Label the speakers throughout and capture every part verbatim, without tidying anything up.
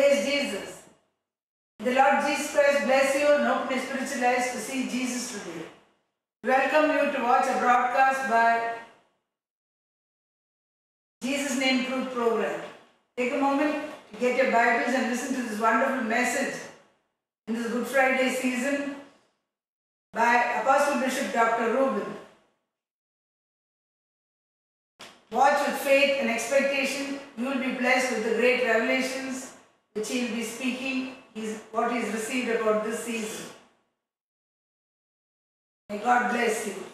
Speaker 1: Praise Jesus. The Lord Jesus Christ bless you and open your spiritual eyes to see Jesus today. Welcome you to watch a broadcast by Jesus Name Truth Program. Take a moment to get your Bibles and listen to this wonderful message in this Good Friday season by Apostle Bishop Doctor Reuben. Watch with faith and expectation. You will be blessed with the great revelations which he will be speaking, is what he has received about this season. May God bless you.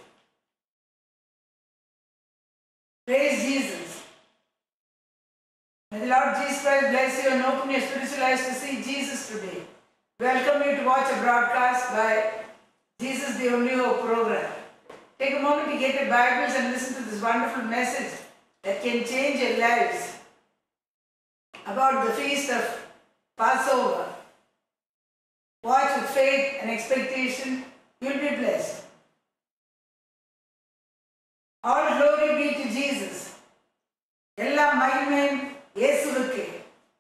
Speaker 1: Praise Jesus. May the Lord Jesus Christ bless you and open your spiritual eyes to see Jesus today. Welcome you to watch a broadcast by Jesus the Only Hope program. Take a moment to get your Bibles and listen to this wonderful message that can change your lives about the feast of Passover. Watch with faith and expectation. You will be blessed. All glory be to Jesus. Ella Mahimen Yesuvukke.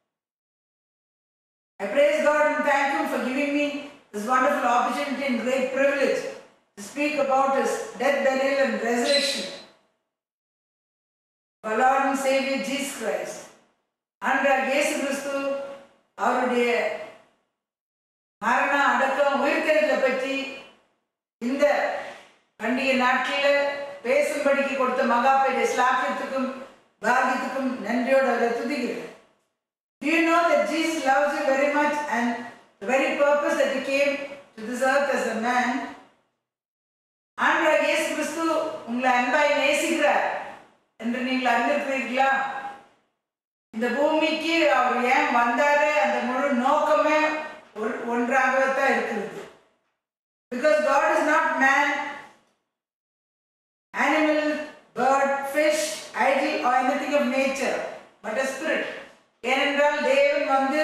Speaker 1: I praise God and thank Him for giving me this wonderful opportunity and great privilege to speak about His death, burial and resurrection. Our Lord and Savior Jesus Christ. ஆண்டவர் இயேசு கிறிஸ்து அவருடைய மரண அடக்கம் உயிர்த்தெழுதலை பற்றி இந்த பண்டிகை நாட்களில் பேசும்படிக்கு கொடுத்த மகாபெரிய ஸ்லாக்கியத்துக்கும் பாக்கியத்துக்கும் நன்றியோடு அவரை துதிக்கிறேன். Do you know that Jesus loves you very much and the very purpose that He came to this earth as a man? ஆண்டவர் இயேசு கிறிஸ்து உங்களை அன்பாய் நேசிக்கிறார் என்று நீங்கள் அறிந்திருக்கிறீர்களா? இந்த பூமிக்கு அவர் ஏன் வந்தாரு அந்த முழு நோக்கமே ஒன்றாகவே தான் இருக்கிறது. Because God is not man, animal, bird, fish, idol or anything of nature, but a spirit. ஏனென்றால் தேவன் வந்து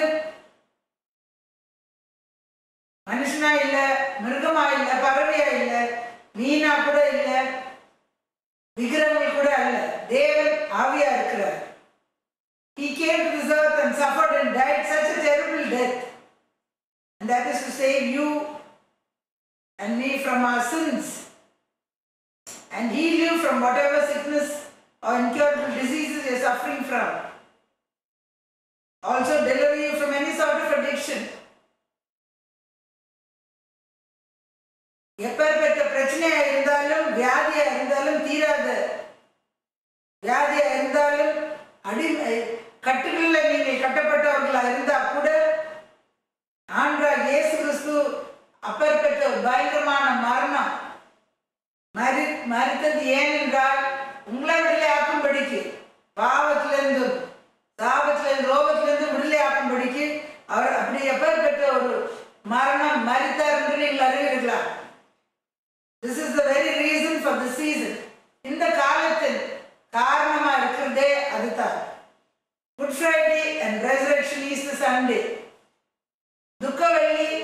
Speaker 1: மனுஷனா இல்ல, மிருகமா இல்ல, பறவையா இல்ல, மீனா கூட இல்ல, விக்கிரங்கள் கூட அல்ல. தேவன் ஆவியா இருக்கிறார். He came to this earth and suffered and died such a terrible death. And that is to save you and me from our sins and heal you from whatever sickness or incurable diseases you are suffering from. Also deliver you from any sort of addiction. எப்பேற்பட்ட பிரச்சனையா இருந்தாலும் வியாதியா இருந்தாலும் தீராத வியாதியா இருந்தாலும் அடிமை கட்டுகளில் நீங்கள் கட்டப்பட்டவர்களாக இருந்தால் கூட ஆண்டவர் இயேசு கிறிஸ்து அப்பேற்பட்ட ஒரு பயங்கரமான மரணம் மரி மரித்தது ஏனென்றால் உங்களை விடுதலை ஆக்கும்படிக்கு, பாவத்திலிருந்தும் சாபத்திலிருந்து ரோகத்திலிருந்து விடுதலை ஆக்கும்படிக்கு அவர் அப்படி எப்பேற்பட்ட ஒரு மரணம் மரித்தார் என்று நீங்கள் அறிவீர்களா? This is the very reason for the season. இந்த காலத்தில் காரணமா இருக்கிறதே அதுதான். Good Friday and Resurrection Easter Sunday. துக்கவெள்ளி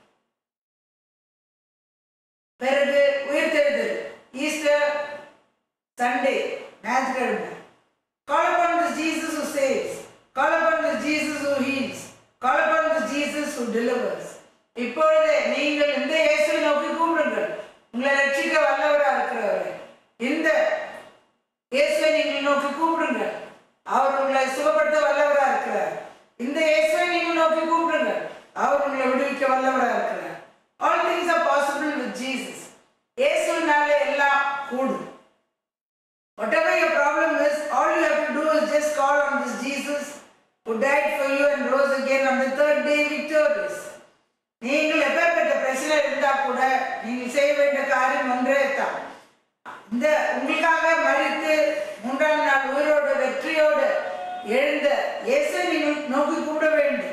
Speaker 1: பிறகு உயிர்த்தெழுதல் ஈஸ்டர் சண்டே ஞாயிற்றுக்கிழமை. Call upon this Jesus who saves. Call upon this Jesus who heals. Call upon this Jesus who delivers. இப்பொழுதே நீங்கள் இந்த இயேசுவை நோக்கி கூப்பிடுங்கள். உங்களை ரட்சிக்க வல்லவராக இருக்கிறவரை இந்த இயேசுவை நீங்கள் நோக்கி கூப்பிடுங்கள். அவர் உங்களை சுகப்படுத்த வல்லவராக இருக்கிறார். இந்த இயேசுவை நீங்கள் நோக்கி கூப்பிடுங்கள். அவர் உங்களை விடுவிக்க வல்லவராக இருக்கிறார். All things are possible with Jesus. இயேசுவினாலே எல்லாம் கூடும். Whatever your problem is, all you have to do is just call on this Jesus who died for you and rose again on the third day victorious. நீங்கள் எப்பேற்பட்ட பிரச்சனை இருந்தால் கூட நீங்கள் செய்ய வேண்டிய காரியம் ஒன்றே தான். இந்த உங்களுக்காக மரித்து மூன்றாம் நாள் உயிரோடு வெற்றியோடு எழுந்த இயேசுவை நீங்கள் நோக்கி கூப்பிட வேண்டும்.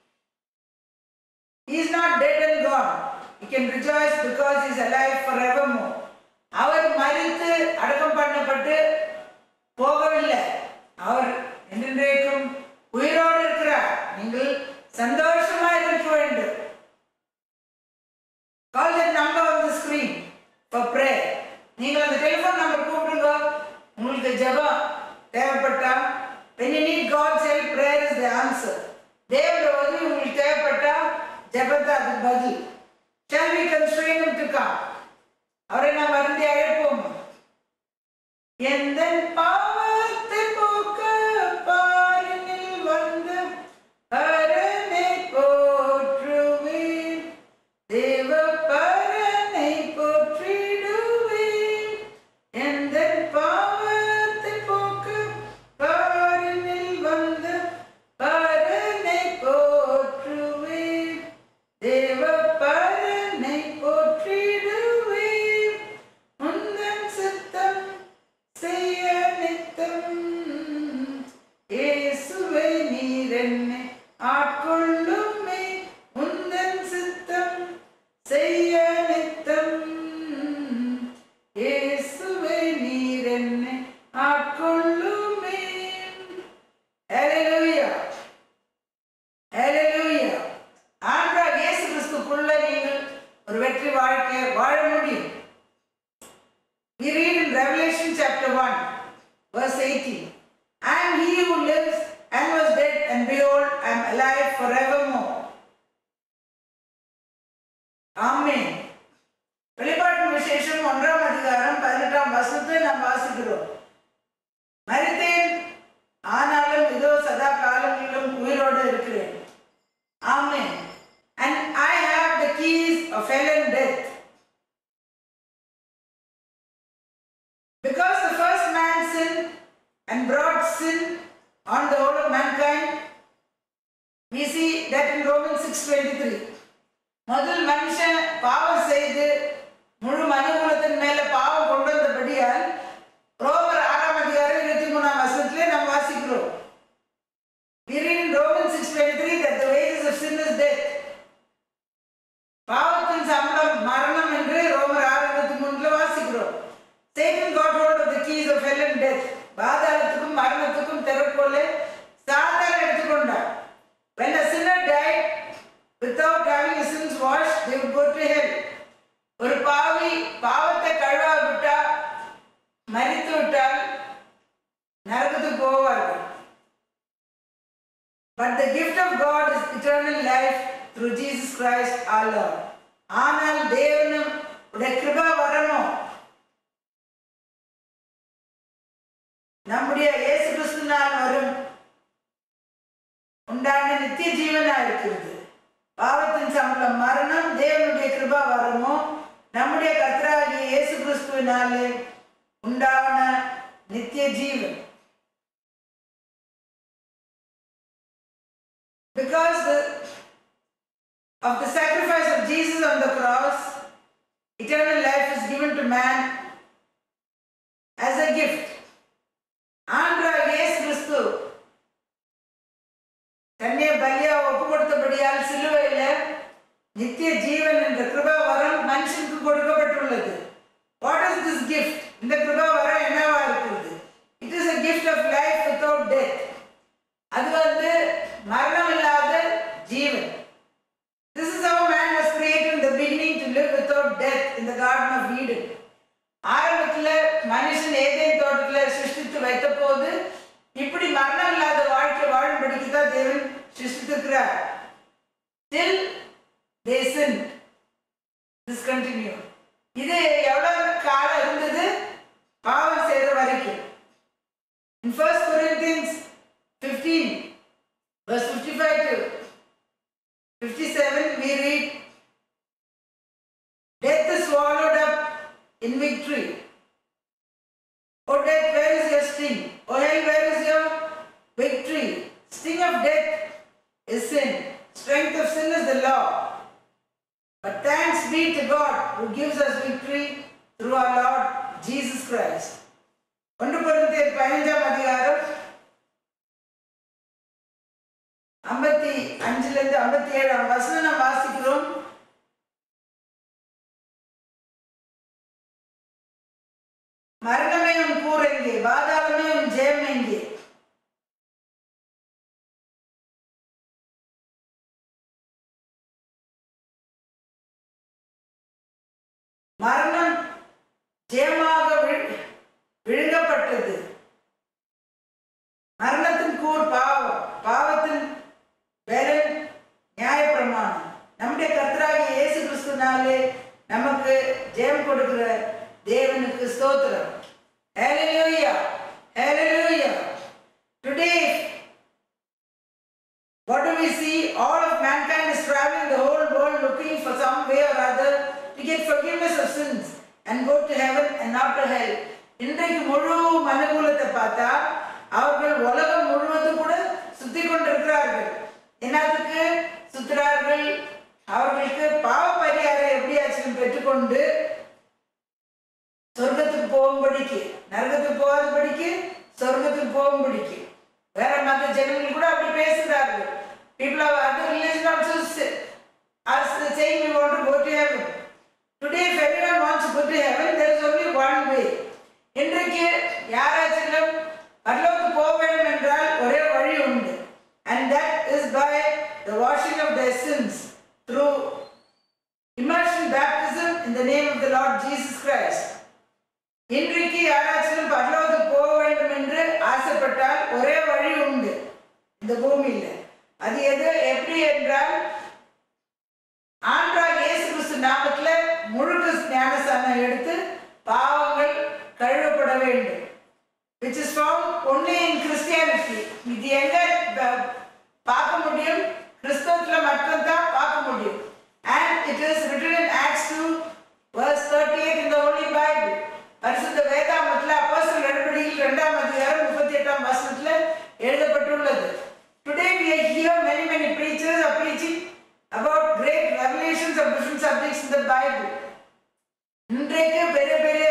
Speaker 1: He is not dead and gone. He can rejoice because he is alive forevermore. அவர் மரித்து அடக்கம் பண்ணப்பட்டு போகவில்லை. அவர் என்றென்றைக்கும் உயிரோடு இருக்கிறார். நீங்கள் சந்தோஷமாக இருக்க வேண்டும். Call that number on the screen for prayer. நீங்கள் அந்த டெலிஃபோன் நம்பர் கூப்பிடுங்க. உங்களுக்கு ஜெபம் தேவைப்பட்டா when you need God's help, prayer is the answer. தேவனுடைய ஜெபத்தை அதுக்கு பதில். Shall we constrain him to come? அவரை நாம் வருந்தி அழைப்போம். எந்தன் பாவத்தை போக்க பாரினில் வந்து பரனை போற்றுவேன், தேவ பரனை போற்றிடுவேன். எந்தன் பாவத்தை போக்க பாரினில் வந்து பரனை போற்றுவேன், தேவ பரனை போற்றிடுவேன். உந்தன் சித்தம் செய்ய நித்தம் இயேசுவே நீர் என்னை ஆட்கொள்ளுமே. உந்தன் சித்தம் செய்ய நித்தம் இயேசுவே நீர் என்னை ஆட்கொள்ளுமே. ஹல்லேலூயா, ஹல்லேலூயா. ஆண்டவர் இயேசு கிறிஸ்துக்குள்ள நீங்கள் ஒரு வெற்றி வாழ்க்கை வாழ முடியும். We read in Revelation chapter one, verse eighteen. I am he who lives and was dead, and behold, I am alive forevermore. Amen. வெளிப்பாட்டின் விசேஷம் ஒன்றாம் அதிகாரம் பதினெட்டாம் வசனத்தை நாம் வாசிக்கிறோம். மரித்தேன், ஆனாலும் இதோ சதா காலங்களிலும் உயிரோடு இருக்கிறேன். Amen. And I have the keys of hell and death. Because the first man sinned and brought sin on the whole of mankind, we see that in Romans six twenty-three. முதல் மனுஷன் பாவம் செய்து முழு மனுகுலத்தின் மேல பாவம் கொண்டு வந்தபடியால் ரோமர் ஆறாம் அதிகாரம் இருபத்தி மூணாம் வசனத்திலே நாம் வாசிக்கிறோம். We read in Romans six twenty-three that the wages of sin is death. பாவத்தின் சம்பளம் மரணம் என்று ரோமர் ஆறு இருபத்தி மூணுல வாசிக்கிறோம். Satan got hold of the keys of hell and death. பாதாளத்துக்கும் மரணத்துக்கும் திறவுகோலை சாத்தான் எடுத்துக்கொண்டார். When a sinner died without having his sins washed, they would go to hell. ஒரு பாவி பாவத்தை கழுவாவிட்டா மரித்து விட்டால் நரகத்துக்கு போவார்கள். But the gift of God is eternal life through Jesus Christ our Lord. ஆனால் தேவனும் உடைய கிருபா வரணும் நம்முடைய இயேசு கிறிஸ்துவினால் வரும் உண்டான நித்திய ஜீவனா இருக்கிறது. பாவத்தின் சம்பளம் மரணம், தேவனுடைய கிருபா வரமோ நம்முடைய கர்த்தராகிய இயேசு கிறிஸ்துவினாலே உண்டான நித்திய ஜீவன். Because the, of the sacrifice of Jesus on the cross, eternal life is given to man as a gift. ஆண்டவர் இயேசு கிறிஸ்து தன்னை பலியா ஒப்பு கொடுத்தபடியால் சிலுவையில நித்திய ஜீவன் என்ற கிருபா வரம் மனுஷனுக்கு கொடுக்கப்பட்டுள்ளது. What is this gift? இந்த கிருபா வரம் என்னவா இருக்கிறது? It is a gift of life without death. அது வந்து மரணம் இல்லாத ஜீவன். This is how man was created in the beginning, to live without death in the Garden of Eden. ஆரம்பத்தில் மனுஷன் ஏதேன் தோட்டத்தில் சிருஷ்டித்து வைத்த போது இப்படி மரணம் இல்லாத வாழ்க்கை வாழும்படிக்கு தான் தேவன் சிருஷ்டித்திருக்கிறார். Till they sinned. This continue. இது எவ்வளவு காலம் இருந்தது? பாவம் செய்த வரைக்கும். In First Corinthians fifteen, verse fifty-five to fifty-seven, we read, death is swallowed up in victory. O death, where is your sting? O hell, where is your victory? Sting of death is sin. Strength of sin is the law. But thanks be to God who gives us victory through our Lord Jesus Christ. ஒன்று கொரிந்தியர் பதினைந்தாம் அதிகாரம் ஐம்பத்தி அஞ்சுல இருந்து ஐம்பத்தி ஏழாம் வசனம் நாம் வாசிக்கிறோம். மரணமே உன் கூர் எங்கே? பாதாளமே உன் ஜெயம் எங்கே? மரணம் ஜெயமாக விழுங்கப்பட்டது. மரணத்தின் கூர் பாவம், பாவத்தின் பெலன் நியாயப்பிரமாணம். கொடுக்கிற தேவனுக்கு ஸ்தோத்திரம். Hallelujah. Hallelujah. Today, what do we see? All of mankind is traveling the whole world looking for some way or other to get forgiveness of sins and go to heaven and not to hell. இன்றைக்கு முழு மனுகுலத்தை பார்த்தா அவர்கள் உலகம் முழுவதும் கூட சுத்தி கொண்டிருக்கிறார்கள். என்னத்துக்கு சுத்துறார்கள்? அவர்களுக்கு பாவ பரிகாரம் எப்படியாச்சும் பெற்றுக்கொண்டு சொர்க்கத்துக்கு போகும்படிக்கு, நரகத்துக்கு போகாதபடிக்கு சொர்க்கத்துக்கு போகும்படிக்கு. வேற மற்ற ஜனங்கள் கூட அப்படி பேசுகிறார்கள். People of other religions also are saying we want to go to heaven. Today, if everyone wants to go to heaven, there is only one way. இன்றைக்கு யாராச்சும் பரலோகத்துக்கு போக வேண்டும் என்றால் ஒரே வழி உண்டு. And that is by the washing of their sins through immersion baptism in the name of the Lord Jesus Christ. இன்றைக்கு யாராச்சும் பரலோகத்துக்கு போக வேண்டும் என்று ஆசைப்பட்டால் ஒரே வழி உண்டு இந்த பூமியில். அது எது எப்படி என்றால் ஆண்டவராகிய இயேசு கிறிஸ்து நாமத்தில் முழுக்க ஞானஸ்நானம் எடுத்து பாவங்கள் கழுவப்பட வேண்டும். which is found only in Christianity. இது எங்க பார்க்க முடியும்? கிறிஸ்தவத்தில் மட்டும்தான் பார்க்க முடியும். And it is written in Acts two verse thirty-eight in the Holy Bible. பரிசுத்த வேதாகமத்தில் அப்போஸ்தலர் நடபடிகள் இரண்டாம் அதிகாரம் முப்பத்தி எட்டாம் வசனத்தில் எழுதப்பட்டுள்ளது. Today we hear many many preachers are preaching about great revelations of different subjects in the Bible. இன்றைக்கு பெரிய பெரிய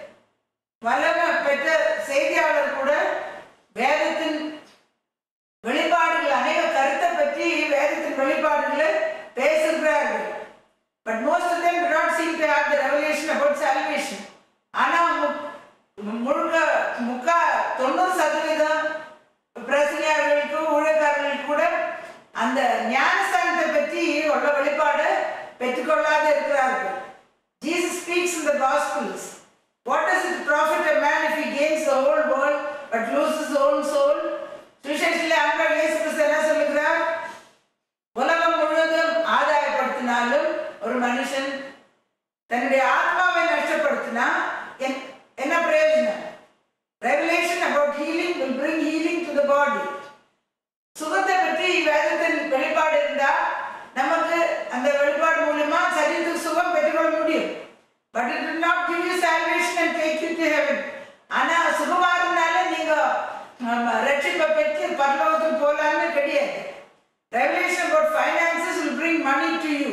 Speaker 1: வல்லமை பெற்ற செய்தியாளர் கூட வேதத்தின் வெளிப்பாடுகள் அநேக கருத்தை பற்றி வேதத்தின் வெளிப்பாடுகளை பேசுகிறார்கள். But most of them do not seem to have the revelation about salvation. ஆனால் முழுக்க முக்கா தொண்ணூறு சதவீதம் பிரசங்கியாளர்களுக்கு ஊழியக்காரர்களுக்கு கூட அந்த ஞானஸ்தானத்தை பற்றி உள்ள வெளிப்பாடு பெற்றுக்கொள்ளாத இருக்கிறார்கள். Jesus speaks in the Gospels. What does it profit a man if he gains the whole world but loses his own soul? சுவிசேஷத்தில் ஆண்டவர் இயேசு கிறிஸ்து என்ன சொல்லுகிறார்? உலகம் முழுவதும் ஆதாயப்படுத்தினாலும் ஒரு மனுஷன் தன்னுடைய ஆத்மாவை நஷ்டப்படுத்தினா என்ன பிரயோஜனம்? Revelation about healing will bring healing to the body. சுகத்தை பற்றி வேதத்தின் வெளிப்பாடு இருந்தா நமக்கு அந்த வெளிப்பாடு மூலமா சரீரத்துக்கு சுகம் பெற்றுக்கொள்ள முடியும். But it will not give you salvation and take you to heaven. ஆனா சுகமா இருந்தாலும் நீங்க ரட்சிப்பை பெற்று பரலோகத்துக்கு போகலான்னு கிடையாது. Revelation about finances will bring money to you.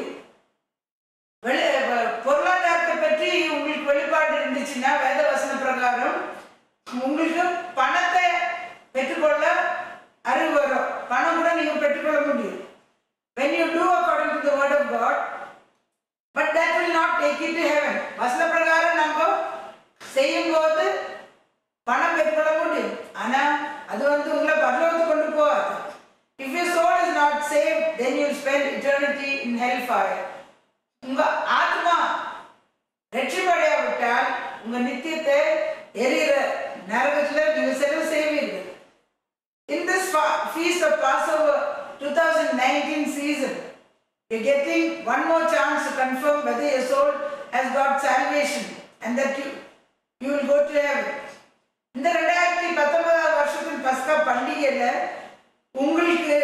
Speaker 1: பொருளாதாரத்தை பற்றி உங்களுக்கு வெளிப்பாடு இருந்துச்சுன்னா வேத வசன பிரகாரம் உங்களுக்கு பணத்தை பெற்றுக்கொள்ள அறிவு வரும். பணம் கூட நீங்க பெற்றுக்கொள்ள முடியும். When you do according to the word of God, but that will not take you to heaven. வசன பிரகாரம் நம்ம செய்யும் போது பணம் பெற்றுக்கொள்ள முடியும். ஆனா அது வந்து உங்களை பரலோகத்துக்கு கொண்டு போகாது. If your soul is not saved, then you will spend eternity in hellfire. உங்க ஆத்மா ரட்சிப்படையாவிட்டால் உங்க நித்தியத்தை எரிகிற நரகத்தில் நீங்க செலவு செய்வீர்கள். In this feast of Passover twenty nineteen season, you're getting one more chance to confirm whether your soul has got salvation and that you you will go to heaven. இந்த ரெண்டாயிரத்தி பத்தொன்பதாம் வருஷத்தின் பஸ்கா பண்டிகையில உங்களுக்கு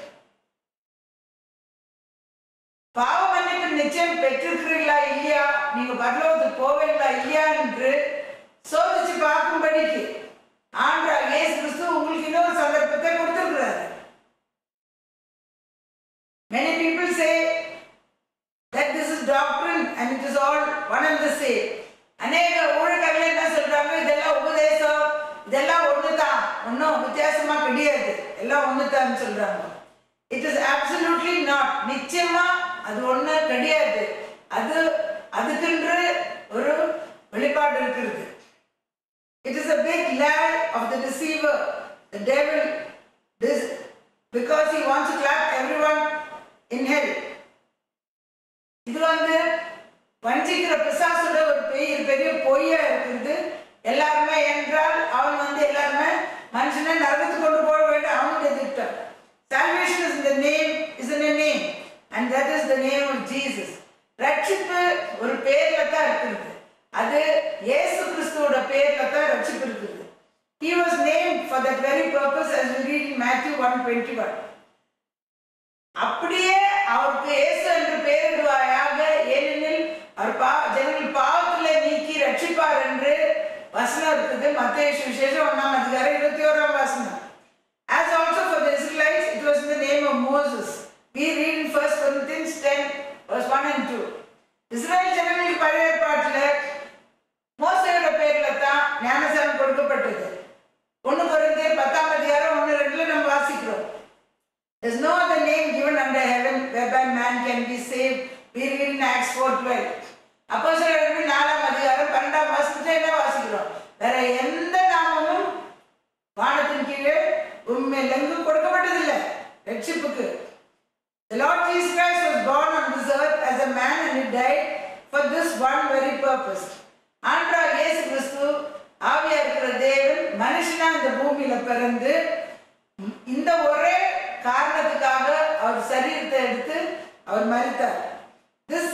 Speaker 1: பாவ மன்னிப்பு நிச்சயம் பெற்றிருக்கிறீங்களா இல்லையா, நீங்க பரலோகத்துக்கு போவீங்களா இல்லையா என்று சோதிச்சு பார்க்கும்படிக்கு ஆண்டவர் இயேசு கிறிஸ்து உங்களுக்கு இன்னொரு சந்தர்ப்பத்தை கொடுத்திருக்கிறார். Many people say that this is doctrine and it is all one and the same. அநேக ஊழியர்கள் என்ன சொல்றாங்க? இதெல்லாம் உபதேசம், இதெல்லாம் ஒண்ணுதான், ஒன்னும் வித்தியாசமா கிடையாது, எல்லாம் ஒண்ணுதான் சொல்றாங்க. It is absolutely not. நிச்சயமா அது ஒண்ணு கிடையாது. அது அதுக்கென்று ஒரு வெளிப்பாடு இருக்கிறது. It is a big lie of the deceiver, the devil, this because he wants to clap everyone in hell. இது வந்து வஞ்சிக்கிற பிசாசுட ஒரு பெரிய பெரிய பொய்யா இருக்குது. எல்லாருமே என்றால் அவன் வந்து எல்லாருமே மனுஷனை நரகத்துக்கு கொண்டு போக வேண்டும், அவனுடைய திட்டம். Salvation is in the name, is in a name, and that is the name of Jesus. ரட்சிப்பு ஒரு பேர்ல தான் இருக்குது. அப்படியே அவருக்கு இயேசு என்று பெயரிடுவாயாக, ஏனெனில் அவர் பா ஜனங்கள் பாவத்திலே நீக்கி ரட்சிப்பார் என்று வசனம் இருக்குது. மத்தேயு சுவிசேஷம் ஒன்றாம் அதிகாரம் இருபத்தி ஓராம் வசனம். As also for the Israelites, it was in the name of Moses. We read in First Corinthians ten, verse one and two. Israel ஜனங்களுக்கு பழைய ஏற்பாட்டில் மோசேயோட பேர்ல தான் ஞானஸ்நானம் கொடுக்கப்பட்டது. ஒன்று கொரிந்தியர் பத்தாம் அதிகாரம் ஒன்று ரெண்டுல நம்ம வாசிக்கிறோம். There's no other name given under heaven whereby man can be saved. We read in Acts four twelve. அப்போஸ்தலர் நாலாம் அதிகாரம் பன்னெண்டாம் வசனத்துல என்ன வாசிக்கிறோம்? வேற எந்த நாமமும் வானத்தின் கீழே உண்மையில் எங்கும் கொடுக்கப்பட்டதில்லை ரட்சிப்புக்கு. The Lord Jesus Christ was born on this earth as a man and he died for this one very purpose. ஆண்டவராகிய இயேசு கிறிஸ்து ஆவியா இருக்கிற தேவன் மனுஷனா இந்த பூமியில பிறந்து இந்த ஒரே காரணத்துக்காக அவர் சரீரத்தை எடுத்து அவர் மரித்தார். This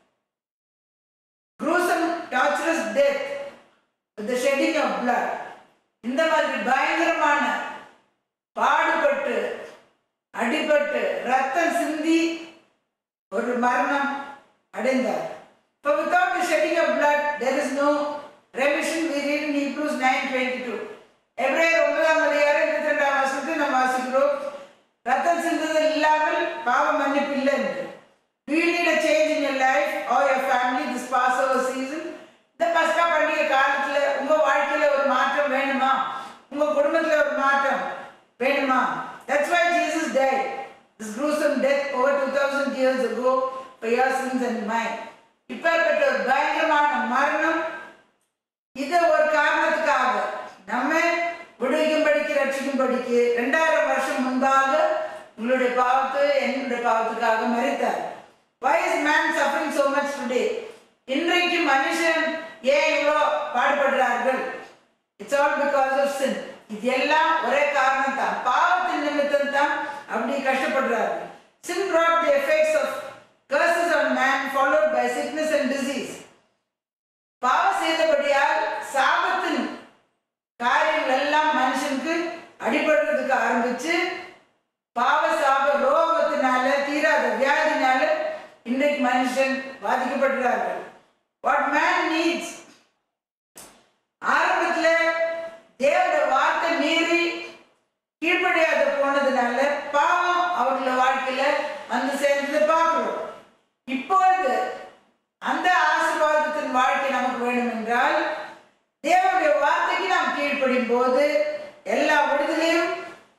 Speaker 1: gruesome torturous death with the shedding of blood, இந்த மாதிரி பயங்கரமான பாடுபட்டு அடிபட்டு ரத்தம் சிந்தி ஒரு மரணம் அடைந்தார். For without the shedding of blood there is no remission. We read in Hebrews nine twenty-two. எபிரேயர் ஒன்பதாம் அதிகாரம் இருபத்தி இரண்டாம் வசனத்தில் நாம் வாசிக்கிறோம், ரத்தம் சிந்துதல் இல்லாமல் பாவ மன்னிப்பு இல்லை என்று. Do you need a change in your life or your family this Passover season? இந்த பஸ்கா பண்டிகை காலத்துல உங்க வாழ்க்கையில ஒரு மாற்றம் வேணுமா? உங்க குடும்பத்துல ஒரு மாற்றம் வேணுமா? That's why Jesus died this gruesome death over two thousand years ago for your sins and mine. இப்பேற்பட்ட ஒரு பயங்கரமான மரணம் இது ஒரு காரணத்துக்காக நம்ம விடுவிக்கும்படிக்கு ரட்சிக்கும்படிக்கு இரண்டாயிரம் வருஷம் முன்பாக உங்களுடைய பாவத்து என்னுடைய பாவத்துக்காக மரித்தார். Why is man suffering so much today? இன்றைக்கு மனுஷன் ஏன் இவ்வளோ பாடுபடுறார்கள்? It's all because of sin. இது எல்லாம் ஒரே காரணம் தான், பாவத்தின் நிமித்தம் தான் அப்படி கஷ்டப்படுறார்கள். Sin brought the effects of curses on man followed by sickness and disease. பாவம் செய்தபடியால் சாபத்தின் காரியங்கள் எல்லாம் மனுஷனுக்கு அடிபடுறதுக்கு ஆரம்பிச்சு பாவ சாப ரோகத்தினால தீராத வியாதினால இன்றைக்கு மனுஷன் பாதிக்கப்படுறார்கள். What man needs, ஆரம்பத்துல தேவனுடைய வார்த்தை மீறி கீழ்ப்படியாத போனதுனால பாவம் அவர்கள வாழ்க்கையில வந்து சேர்ந்தது பார்க்கிறோம். இப்பொழுது அந்த ஆசீர்வாதத்தின் வாழ்க்கை நமக்கு வேணும் என்றால் தேவனுடைய வார்த்தைக்கு நாம் கீழ்ப்படியும் போது எல்லா விடுதலையும்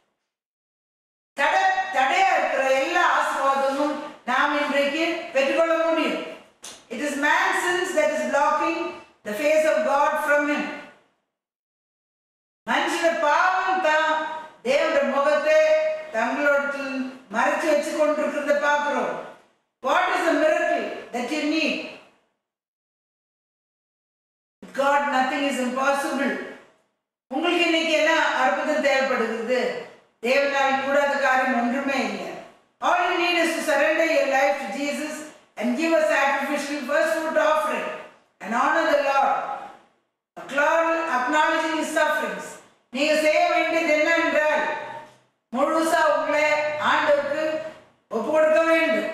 Speaker 1: தடை தடையா இருக்கிற எல்லா ஆசீர்வாதமும் நாம் இன்றைக்கு பெற்றுக்கொள்ள முடியும். It is man's sins that is blocking the face of God from him. மனுஷன பாவம் தான் தேவனுடைய முகத்தை தங்களோட மறைச்சு வச்சு கொண்டிருக்கிறத பார்க்கிறோம். What is the miracle that you need? With God nothing is impossible. உங்களுக்கு இன்னைக்கு என்ன அற்புதம் தேவைப்படுகிறது? தேவனால் கூடாத காரியம் ஒன்றுமே இல்லை. All you need is to surrender your life to Jesus and give a sacrificial first fruit offering and honor the Lord, acknowledging his sufferings. நீங்க செய்ய வேண்டியது என்ன என்றால் முழுசா உங்களை ஆண்டவருக்கு ஒப்பு கொடுக்க வேண்டும்.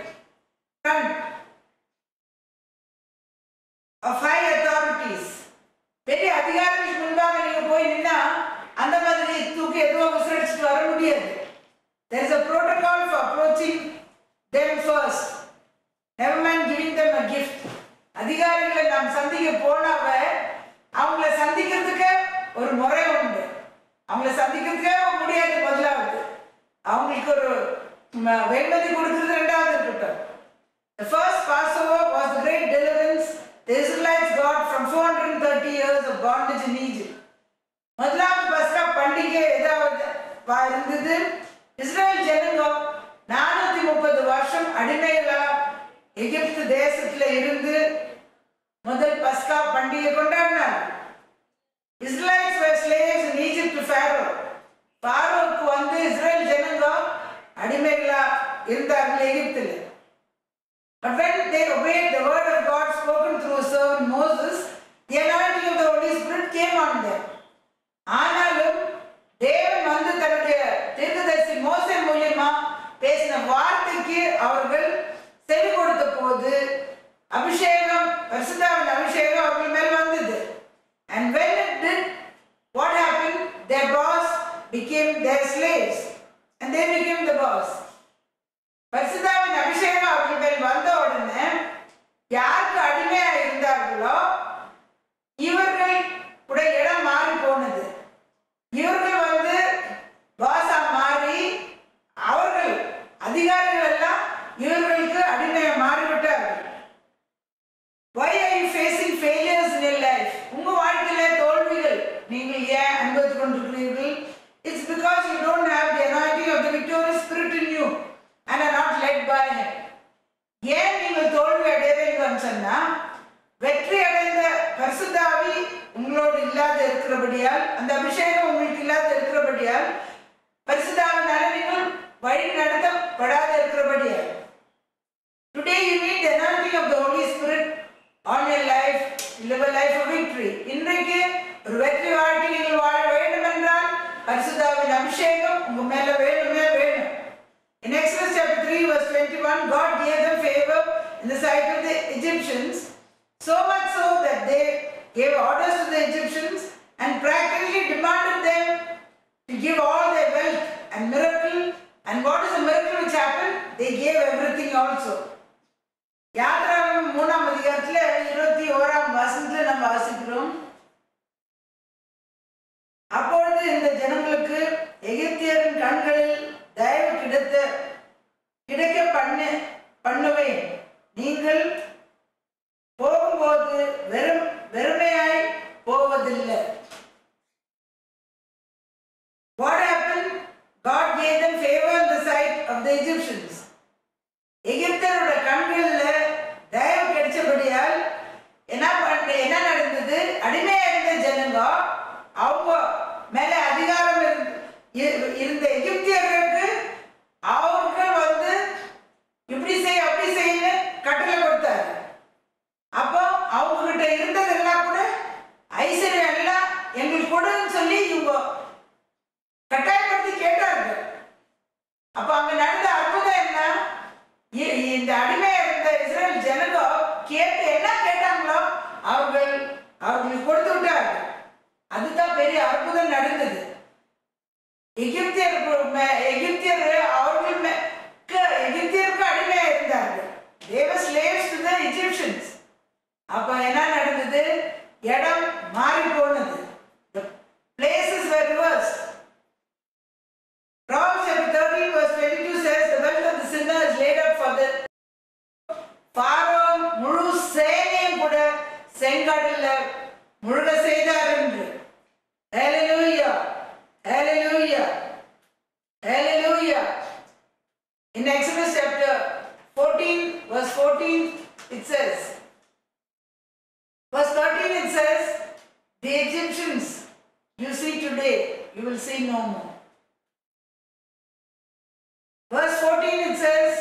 Speaker 1: Of high authorities, பெரிய அதிகாரிகளுக்கு முன்பாக நீங்க போய் நின்னா அந்த மாதிரி தூக்கி எதுவும் விசாரிச்சுட்டு வர முடியாது. There is a protocol for approaching them first. Never mind giving them a gift. அதிகாரிகளை நாம் சந்திக்க போனாவ அவங்கள சந்திக்கிறதுக்கு ஒரு முறை உண்டு. அவங்கள சந்திக்கிறதுக்கே முடியாது. முதலாவது அவங்களுக்கு ஒரு வெகுமதி கொடுக்கிறது ரெண்டாவது இருக்கட்டும். The first Passover was the great deliverance the Israelites got from four hundred thirty years of bondage in Egypt. முதலாவது பஸ்கா பண்டிகை ஏதாவது இருந்தது. இஸ்ரேல் ஜனங்க நானூத்தி முப்பது வருஷம் அடிமைகளா எகிப்து தேசத்துல இருந்து முதல் பஸ்கா பண்டிகை கொண்டாடினார். Israelites were slaves in Egypt to Pharaoh. பாரோவுக்கு வந்து இஸ்ரேல் ஜனங்க அடிமைகளா இருந்தார்கள் எகிப்தில். But when they obeyed the word of God spoken through his servant Moses, the anointing of the Holy Spirit came on them. ஆனாலும் தேவன் வந்து தன்னுடைய தீர்க்கதரிசி மோசே மூலமா பேசின வார்த்தைக்கு அபிஷேகம், பரிசுத்தாவின் அபிஷேகம் அவர்கள் மேல் வந்தது. And when it did, what happened? Their boss became their slaves and they became the boss. பரிசுத்தாவின் அபிஷேகம் அவர்கள் மேல் வந்த உடனே யாருக்கு அடிமையா இருந்தார்களோ இவர்கள் உடைய இடம் மாறி போனது. இவர்கள் வந்து பாசா மாறி அவர்கள் அதிகாரிகள் எல்லாம் இவர்களுக்கு அடிமையை மாறிவிட்டார்கள். Why are you facing failures in your life? உங்க வாழ்க்கையில தோல்விகள் நீங்கள் ஏன் அனுபவித்துக் கொண்டிருக்கிறீர்கள்? It's because you don't have the anointing of the victorious spirit in you and are not led by him. ஏன் நீங்கள் தோல்வி அடையறீங்கன்னு சொன்னா வெற்றி அடைந்த பரிசுத்தாவி உங்களோடு இல்லாத இருக்கிறபடியால், அந்த அபிஷேகம் உங்களுக்கு இல்லாத இருக்கிறபடியால், பரிசுத்தாவினால நீங்கள் வழி நடத்தப்படாத இருக்கிறபடியால். Today you need the anointing of the Holy Spirit on your life, live a life of victory. இன்றைக்கு ஒரு வெற்றி வாழ்க்கை நீங்கள் வாழ வேண்டும் என்றால் பரிசுத்தாவின் அபிஷேகம் உங்க மேல வேணுமே வேணும். In Exodus chapter three verse twenty-one, God gave them favor in the sight of the Egyptians, so much so that they gave orders to the Egyptians and practically demanded them to give all their wealth and miracle. And what is the miracle which happened? They gave everything also. யாத்ராகமம் மூணாம் அதிகாரத்துல இருபத்தி ஓராம் வசனத்துல நம்ம வாசிக்கிறோம். அப்பொழுது இந்த ஜனங்களுக்கு எகிப்தியரின் கண்களில் தயவு கிடைத்த கிடைக்க பண்ண பண்ணுவேன். நீங்கள் போகும்போது வெறும் வெறுமையாய் போவதில்லை. What happened? God gave them favor in the sight of the Egyptians. எகிப்தியரோட கண்களில் தயவு கிடைச்சபடியால் என்ன பண்ண என்ன நடந்தது? அடிமையா இருந்த ஜனங்க அவங்க மேல அதிகாரம் இருந்த எகிப்தியர்களுக்கு அவர்கள் வந்து இப்படி செய் அப்படி செய்ய கட்டளை கொடுத்தாரு. அப்போ அவங்க கிட்ட இருந்ததெல்லாம் கூட ஐஸ்வர்யம் எல்லாம் எங்களுக்கு கொடுன்னு சொல்லி இவங்க கட்டாயப்படுத்தி கேட்டார்கள். அப்ப அங்க நடந்த அற்புதம் என்ன? இந்த அடிமையா இருந்த இஸ்ரேல் ஜனங்க கேட்டு என்ன கேட்டாங்களோ அவர்கள் அவர்களுக்கு கொடுத்து விட்டார்கள். அதுதான் பெரிய அற்புதம் நடந்தது. எகிப்தியர் எகிப்தியர் அவர்கள் எகிப்தியருக்கு அடிமையா இருந்தார்கள். They were slaves to the Egyptians. அப்ப என்ன நடந்தது? இடம் மாறி போனது. The places were reversed. Proverbs chapter thirteen verse twenty-two says, the wealth of the sinner is laid up for the Pharaoh முழு சேனையும் கூட செங்கடல்ல முழுக செய்தார் என்று. Hallelujah, hallelujah, hallelujah. In Exodus chapter fourteen verse fourteen it says, verse thirteen it says, the Egyptians you see today you will see no more. Verse fourteen it says,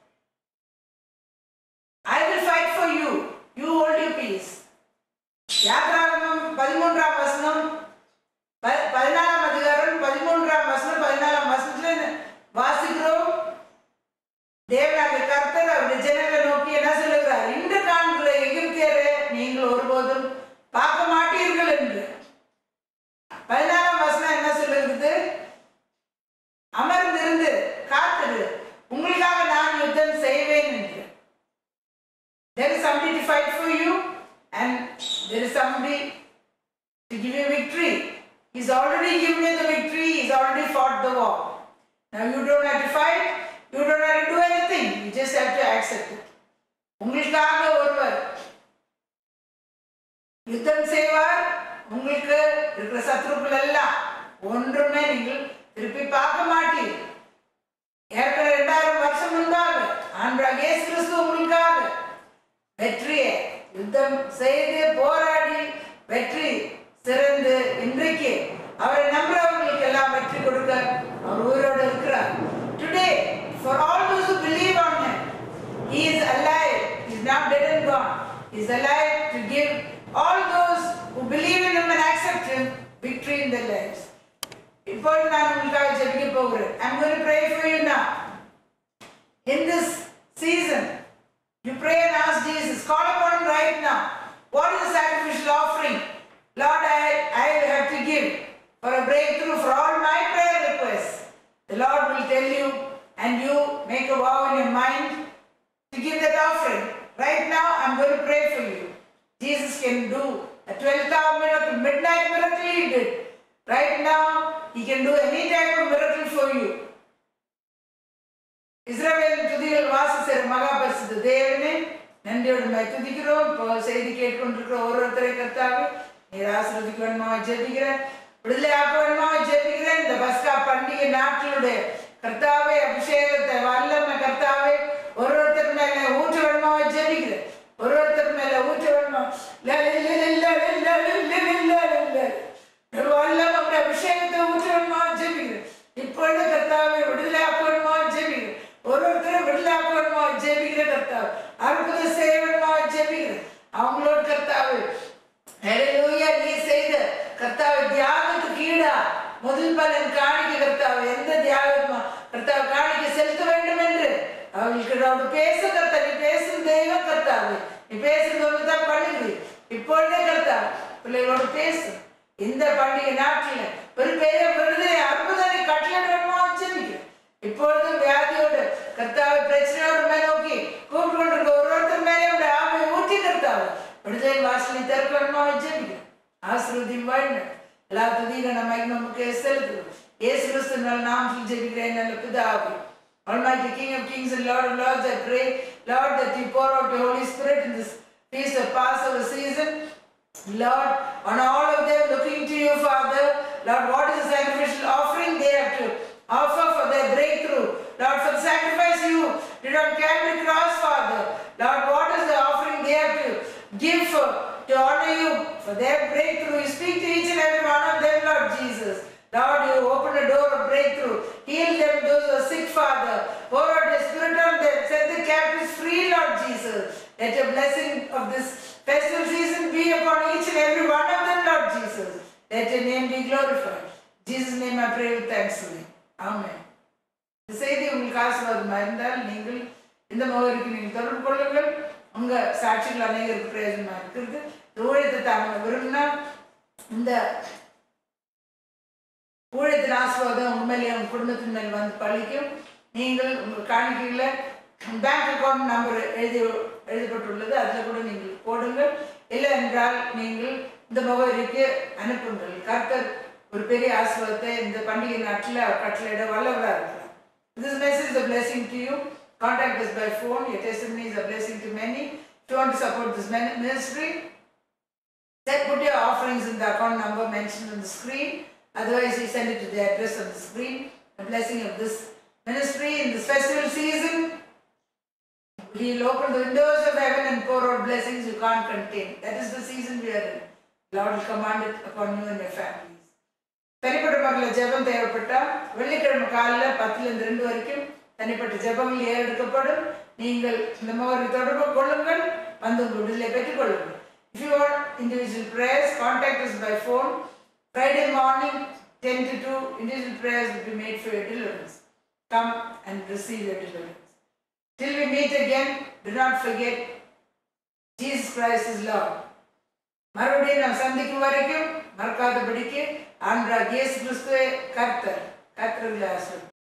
Speaker 1: I will fight for you, you hold your peace. யாத்ராகமம் பதிமூன்றாம் வசனம் பதினாலாம் அதிகாரம் பதிமூன்றாம் வசனம் பதினாலாம் வசனத்துல வாசிக்கிறோம். தேவனாகிய கர்த்தர் அவருடைய ஜனங்களை நோக்கி என்ன சொல்லுகிறார்? இன்று காண்கிற எகிப்தியரை நீங்கள் ஒருபோதும் பார்க்க மாட்டீர்கள் என்று. பதினாலாம் வசனம் என்ன சொல்லுகிறது? அமர்ந்திருந்து காத்திரு, உங்களுக்காக நான் யுத்தம் செய்வேன் என்று. There is somebody to fight for you and there is somebody to give you victory. He's already given you the victory. He's already fought the war. Now you don't have to fight. You don't have to do anything. You just have to accept it. உங்களுக்காக ஒருவர் யுத்தம் செய்வார். உங்களுக்கு இருக்கிற சத்துருக்கள் எல்லாம் ஒன்றுமே நீங்கள் திருப்பி பார்க்க மாட்டீர்கள். ஏற்கனவே இரண்டாயிரம் வருஷம் முன்பாக ஆண்டவராகிய இயேசு கிறிஸ்து உங்களுக்காக வெற்றியை யுத்தம் செய்து போராடி வெற்றி சிறந்து இன்றைக்கு அவரை நம்புறவங்களுக்கு எல்லாம் வெற்றி கொடுக்க அவர் உயிரோடு இருக்கிறார். Today, for all those who believe on him, he is alive. He is not dead and gone. He is alive to give all those who believe in him and accept him victory in their lives. இப்போது நான் உங்களுக்காக ஜெபிக்க போகிறேன். I'm going to pray for you now. In this season, you pray and ask Jesus, call to give that offering. Right now, I'm going to pray for you. Jesus can do a twelfth hour miracle, midnight miracle he did. Right now, he can do any type of miracle for you. இஸ்ரவேல் துதிகள் வாசிக்கிற மகாபரிசுத்த தேவனே, நன்றியோடு உம்மை துதிக்கிறோம். இப்போ செய்தி கேட்டுக்கொண்டிருக்கிற ஒருவரை கர்த்தாவே நீர் ஆசீர்வதிக்க வேண்டுமா ஜெபிக்கிறேன். விடுதலை ஆக்க வேண்டுமா ஜெபிக்கிறேன். இந்த பஸ்கா பண்டிகை நாட்களுடைய கர்த்தாவே அபிஷேகத்தை வல்லமை கர்த்தாவே ஒருவருக்கு மேல ஊற்ற வேண்டுமா ஜெபிக்கிறேன். ஒருவருக்கு மேல ஊற்ற வேண்டுமா வல்லமை அபிஷேகத்தை ஊற்ற வேண்டுமா ஜெபிக்கிறேன். இப்பொழுது கர்த்தாவே விடுதலை ஆக்க வேண்டுமா ஜெபிக்கிறேன். ஒருவருத்தரை விடுதலை ஆக்க வேண்டுமா ஜெபிக்கிற கர்த்தாவே அற்புதம் செய்ய வேண்டுமா ஜெபிக்கிறேன். அவங்களோட கர்த்தாவே ஹல்லேலூயா நீ செய்த கர்த்தாவே தியாகத்துக்கு ஈடா முதல் பலன் காணிக்க கர்த்தாவே எந்த தியாகமா கர்த்தாவே காணிக்க செலுத்த வேண்டும் என்று அவங்களுக்கு பேச கர்த்தா நீ பேசும் தெய்வம் கர்த்தாவே நீ பேசுறது தான் பண்ணுது. இப்பொழுதே கர்த்தாவே பிள்ளைகளோட பேசு. இந்த பண்டிகை நாட்டில் ஒரு பெரிய விருதை அற்புதனை கட்டளையிடமா ஜெபிக்கிறேன். இப்பொழுதும் வியாதியோடு கர்த்தாவை பிரச்சனையோடு மேல் நோக்கி கூப்பிட்டு கொண்டிருக்க ஒருவருத்தர் மேலே ஆமை ஊற்றி கர்த்தாவை விடுதலை வாசலை திறக்கணுமா ஜெபிக்கிறேன். ஆசீர்வதியும் வாழ்ந்து எல்லா துதியும் நம்ம நமக்கு செலுத்துவோம். இயேசு கிறிஸ்துவின் நாமத்தில் ஜெபிக்கிறேன் நல்ல பிதாவே. Almighty King of Kings and Lord of Lords, I pray, Lord, that you pour out your Holy Spirit in this feast of Passover season. Lord, on all of them looking to you, Father, Lord, what is the sacrificial offering they have to offer for their breakthrough? Lord, for the sacrifice you did on Calvary cross, Father. Lord, what is the offering they have to give for, to honor you for their breakthrough? You speak to each and every one of them, Lord Jesus. Lord, you open a door of breakthrough. Heal them, those who are sick, Father. Pour out your Spirit on them. Set the captives free, Lord Jesus. Let your blessing of this festival season be upon each and every one of them, Lord Jesus. Let your name be glorified. In Jesus' name I pray with thanksgiving. Amen. இந்த செய்தி உங்களுக்கு ஆசீர்வாதமாக இருந்தால் நீங்கள் இந்த முகவரிக்கு நீங்கள் தொடர்பு கொள்ளுங்கள். உங்கள் சாட்சிகள் அநேகருக்கு பிரயோஜனமாக இருக்கிறது. ஊழியத்தை தாங்க விரும்பினா இந்த ஊழியத்தின் ஆசீர்வாதம் உங்கள் மேலே உங்கள் குடும்பத்தின் மேல் வந்து பழிக்கும். நீங்கள் உங்கள் காணிக்கைகளை பேங்க் அக்கௌண்ட் நம்பர் எழுதி எழுதப்பட்டுள்ளது, அதில் கூட நீங்கள் போடுங்கள். இல்லை என்றால் நீங்கள் இந்த முகவரிக்கு அனுப்புங்கள். கர்த்தர் ஒரு பெரிய ஆசீர்வாதத்தை இந்த பண்டிகை நாட்டில் கட்டளையிட வல்லவராக இருக்கிறார். This message is a blessing to you. Contact us by phone. Your testimony is a blessing to many. If you want to support this ministry, then put your offerings in the account number mentioned on the screen. Otherwise, you send it to the address on the screen. The blessing of this ministry in this festival season, He will open the windows of heaven and pour out blessings you can't contain. That is the season we are in. Lord will command it upon you and your families. தனிப்பட்ட மக்களில் ஜெபம் தேவைப்பட்டால் வெள்ளிக்கிழமை காலையில் பத்துலேருந்து ரெண்டு வரைக்கும் தனிப்பட்ட ஜெபங்கள் ஏறெடுக்கப்படும். நீங்கள் இந்த மாதிரி தொடர்பு கொள்ளுங்கள், வந்து உங்கள் விடுதலை பெற்றுக் கொள்ளுங்கள். If you want individual prayers, contact us by phone. Friday morning, ten to two, individual prayers will be made for your deliverance. Come and receive your deliverance. Till we meet again, do not forget, Jesus Christ is Lord. மறுபடியும் நாம் சந்திக்கும் வரைக்கும் மறக்காதபடிக்கு ஆண்டவராகிய இயேசு கிறிஸ்துவே கர்த்தர். கர்த்தருடைய ஆசீர்வாதம்.